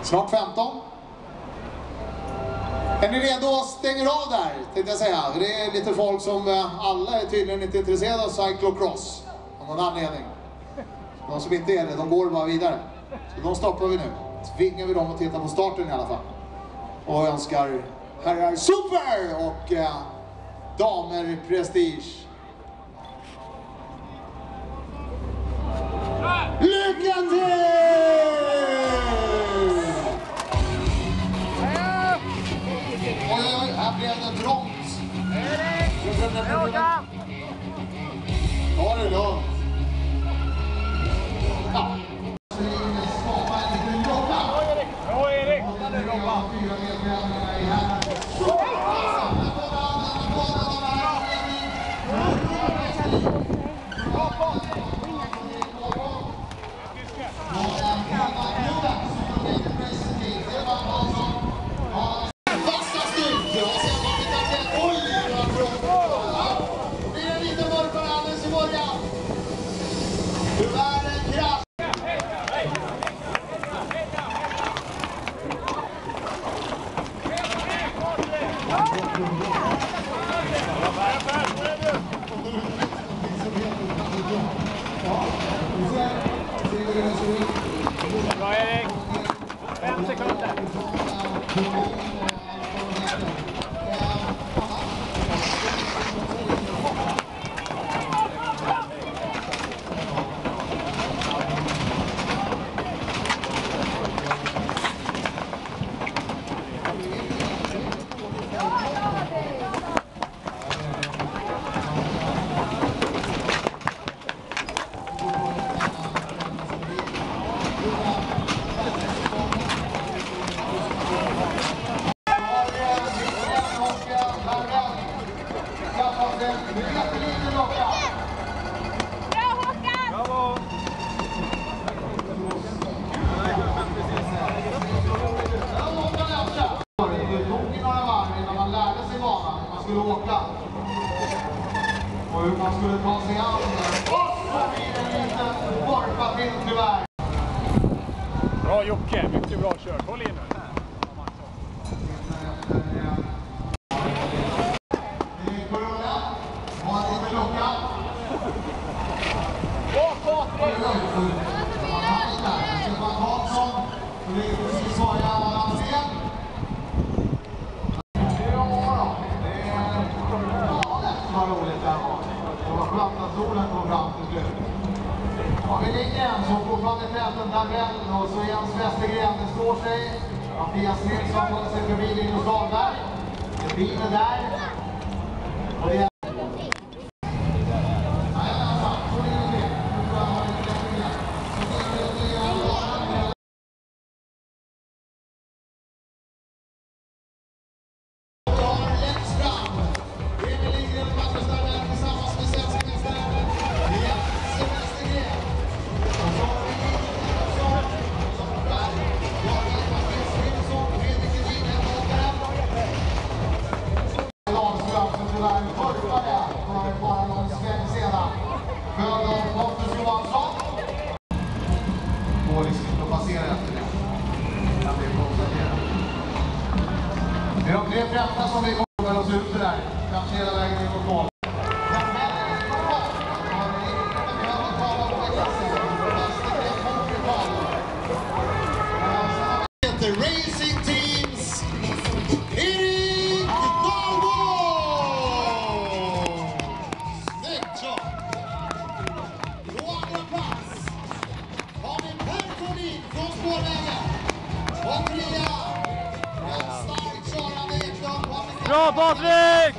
Snart 15. Är ni redo? Stänger av där, tänkte jag säga. Det är lite folk som alla är tydligen inte intresserade av cyclocross. Av någon anledning. De som inte är det, de går bara vidare. Så de stoppar vi nu. Tvingar vi dem att titta på starten i alla fall. Och önskar herrar super och damer prestige. Lycka till! Oj, här blev det trångt. Ta det lugnt. Ja. Bra Erik! Bra Erik! 5 sekunder! Och hur man skulle ta sig an det. Och så blir det en liten borpa till tyvärr. Bra Jocke, mycket bra kört. Håll in nu. Vi ligger en som fortfarande täten darvell och så Jens Västergren, det står sig. Mattias Nilsson håller sig förbi Linus Dahlberg. Det bilen där. Och det är... Det är de 3 främsta som vi kommer oss ut där. Kanske hela vägen in mot mål. Racing Teams Erik Dahlborg! Snyggt så! På andra plats har vi Per från spårvägen. Och 3. Bra Patrik!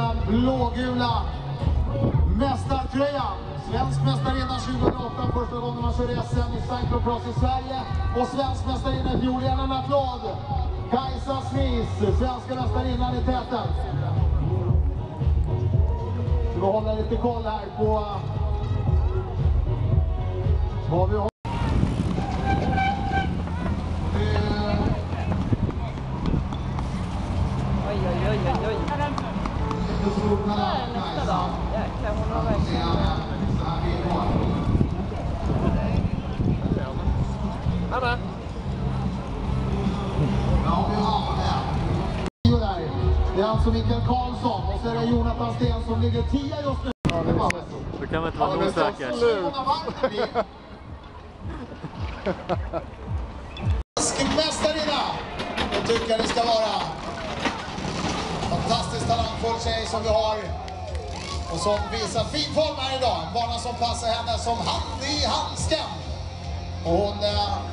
blågula mästartröjan. Svensk mästarinna 2008, första gången man kör SM i cyclocross i Sverige. Och svensk mästarinna i fjol, en applåd. Kajsa Smith, svenska mästarinnan i täten. Så vi håller lite koll här på vad vi har. Oj. Nästa dag. Jäklar, hon har verkligen... Anna! Det är alltså Mikael Karlsson och så är det Jonathan Sten som ligger 10 just nu. Då kan man inte vara osäker. Mästarinna! Jag tycker det ska vara. Fantastiskt talangfull tjej som vi har. Och som visar fin form här idag. En bana som passar henne som hand i handsken. Och hon